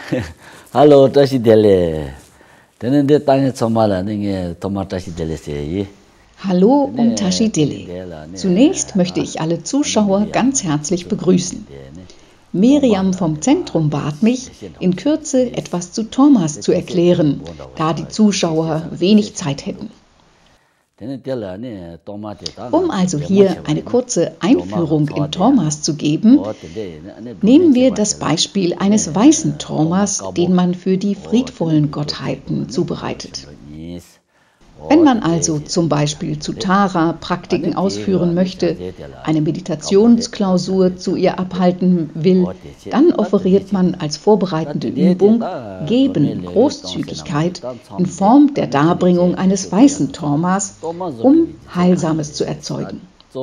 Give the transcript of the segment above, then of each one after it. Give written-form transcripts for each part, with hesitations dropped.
Hallo, Tashi Dele. Denn der Tanya Zomala, Tomatashi Dele sei. Hallo und Tashi Dele. Zunächst möchte ich alle Zuschauer ganz herzlich begrüßen. Miriam vom Zentrum bat mich, in Kürze etwas zu Thomas zu erklären, da die Zuschauer wenig Zeit hätten. Um also hier eine kurze Einführung in Thomas zu geben, nehmen wir das Beispiel eines weißen Thomas, den man für die friedvollen Gottheiten zubereitet. Wenn man also zum Beispiel zu Tara Praktiken ausführen möchte, eine Meditationsklausur zu ihr abhalten will, dann offeriert man als vorbereitende Übung Geben, Großzügigkeit in Form der Darbringung eines weißen Thomas, um Heilsames zu erzeugen.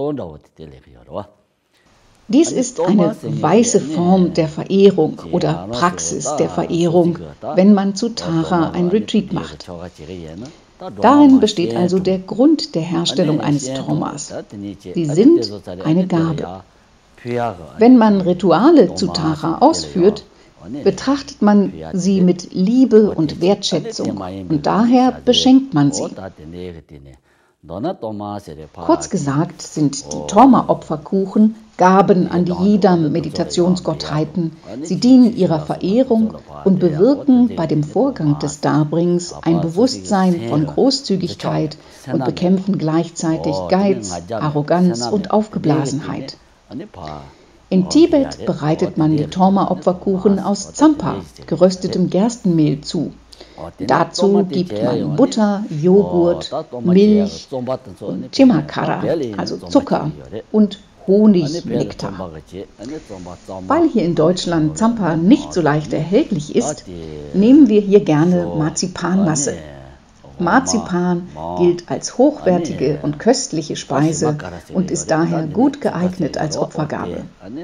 Dies ist eine weiße Form der Verehrung oder Praxis der Verehrung, wenn man zu Tara ein Retreat macht. Darin besteht also der Grund der Herstellung eines Thomas. Sie sind eine Gabe. Wenn man Rituale zu Tara ausführt, betrachtet man sie mit Liebe und Wertschätzung und daher beschenkt man sie. Kurz gesagt sind die Torma-Opferkuchen Gaben an die Yidam-Meditationsgottheiten. Sie dienen ihrer Verehrung und bewirken bei dem Vorgang des Darbringens ein Bewusstsein von Großzügigkeit und bekämpfen gleichzeitig Geiz, Arroganz und Aufgeblasenheit. In Tibet bereitet man die Torma-Opferkuchen aus Tsampa, geröstetem Gerstenmehl, zu. Dazu gibt man Butter, Joghurt, Milch und Chimakara, also Zucker, und Honignektar. Weil hier in Deutschland Tsampa nicht so leicht erhältlich ist, nehmen wir hier gerne Marzipanmasse. Marzipan gilt als hochwertige und köstliche Speise und ist daher gut geeignet als Opfergabe.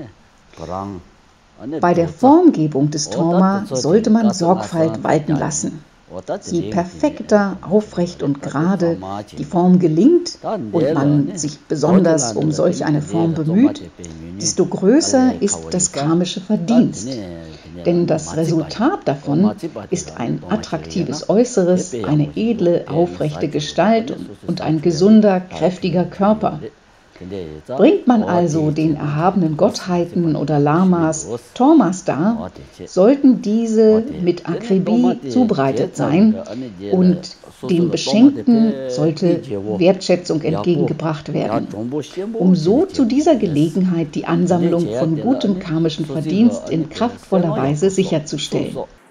Bei der Formgebung des Torma sollte man Sorgfalt walten lassen. Je perfekter, aufrecht und gerade die Form gelingt und man sich besonders um solch eine Form bemüht, desto größer ist das karmische Verdienst. Denn das Resultat davon ist ein attraktives Äußeres, eine edle, aufrechte Gestalt und ein gesunder, kräftiger Körper. Bringt man also den erhabenen Gottheiten oder Lamas Tormas dar, sollten diese mit Akribie zubereitet sein und dem Beschenkten sollte Wertschätzung entgegengebracht werden, um so zu dieser Gelegenheit die Ansammlung von gutem karmischen Verdienst in kraftvoller Weise sicherzustellen.